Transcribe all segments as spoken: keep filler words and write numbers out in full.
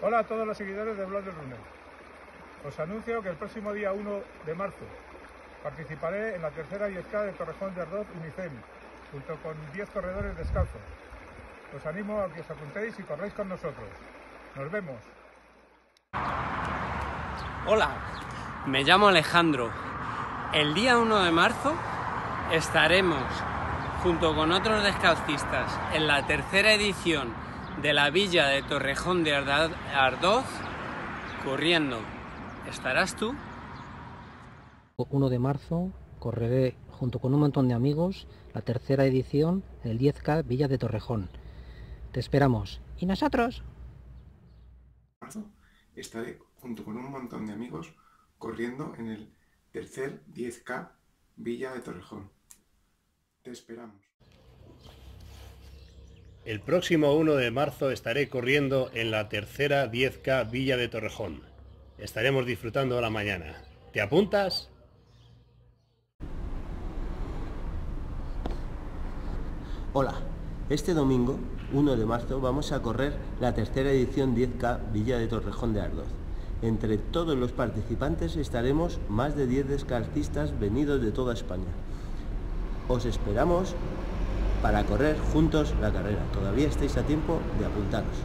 Hola a todos los seguidores de Blog del Runner. Os anuncio que el próximo día uno de marzo participaré en la tercera diez K de Torrejón de Ardoz Unicem, junto con diez corredores descalzos. Os animo a que os apuntéis y corréis con nosotros. Nos vemos. Hola, me llamo Alejandro. El día uno de marzo estaremos junto con otros descalcistas en la tercera edición de la Villa de Torrejón de Ardoz corriendo. ¿Estarás tú? uno de marzo correré junto con un montón de amigos la tercera edición del diez K Villa de Torrejón. Te esperamos. ¿Y nosotros? marzo estaré junto con un montón de amigos corriendo en el tercer diez K Villa de Torrejón. Te esperamos. El próximo uno de marzo estaré corriendo en la tercera diez K Villa de Torrejón. Estaremos disfrutando la mañana. ¿Te apuntas? Hola, este domingo, uno de marzo, vamos a correr la tercera edición diez K Villa de Torrejón de Ardoz. Entre todos los participantes estaremos más de diez descalcistas venidos de toda España. Os esperamos para correr juntos la carrera. Todavía estáis a tiempo de apuntaros.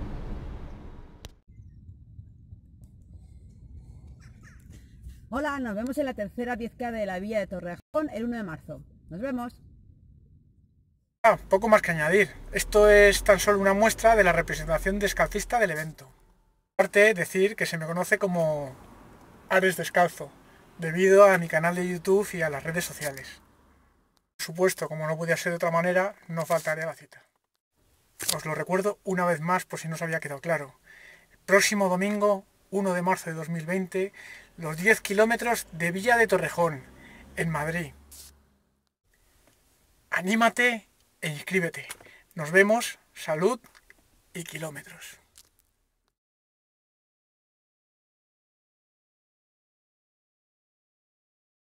Hola, nos vemos en la tercera diez K de la Villa de Torrejón el uno de marzo. Nos vemos. Ah, poco más que añadir. Esto es tan solo una muestra de la representación descalcista del evento. Aparte, decir que se me conoce como Ares Descalzo, debido a mi canal de YouTube y a las redes sociales. Por supuesto, como no podía ser de otra manera, no faltaré a la cita. Os lo recuerdo una vez más por si no os había quedado claro. El próximo domingo, uno de marzo de dos mil veinte, los diez kilómetros de Villa de Torrejón, en Madrid. Anímate e inscríbete. Nos vemos, salud y kilómetros.